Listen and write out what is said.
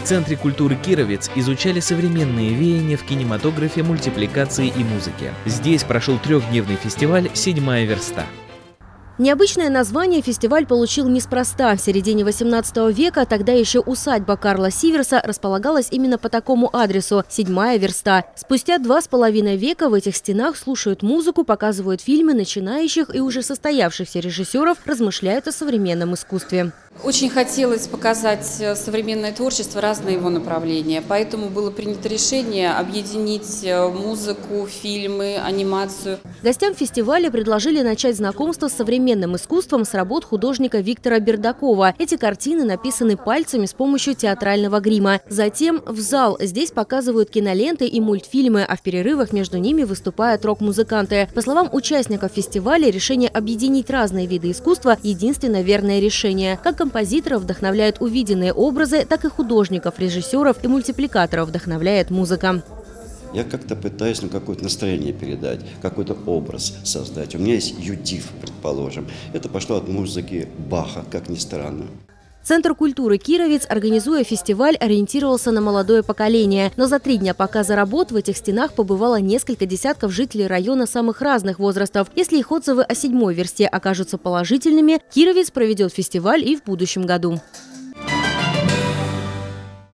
Центре культуры «Кировец» изучали современные веяния в кинематографе, мультипликации и музыке. Здесь прошел трехдневный фестиваль «Седьмая верста». Необычное название фестиваль получил неспроста. В середине 18 века тогда еще усадьба Карла Сиверса располагалась именно по такому адресу – «Седьмая верста». Спустя 2,5 века в этих стенах слушают музыку, показывают фильмы начинающих и уже состоявшихся режиссеров, размышляют о современном искусстве. Очень хотелось показать современное творчество, разные его направления. Поэтому было принято решение объединить музыку, фильмы, анимацию. Гостям фестиваля предложили начать знакомство с современным искусством с работ художника Виктора Бердакова. Эти картины написаны пальцами с помощью театрального грима. Затем в зал. Здесь показывают киноленты и мультфильмы, а в перерывах между ними выступают рок-музыканты. По словам участников фестиваля, решение объединить разные виды искусства – единственно верное решение. Как композиторов вдохновляют увиденные образы, так и художников, режиссеров и мультипликаторов вдохновляет музыка. Я как-то пытаюсь какое-то настроение передать, какой-то образ создать. У меня есть юдив, предположим. Это пошло от музыки Баха, как ни странно. Центр культуры «Кировец», организуя фестиваль, ориентировался на молодое поколение. Но за 3 дня показа работ в этих стенах побывало несколько десятков жителей района самых разных возрастов. Если их отзывы о 7-й версте окажутся положительными, Кировец проведет фестиваль и в будущем году.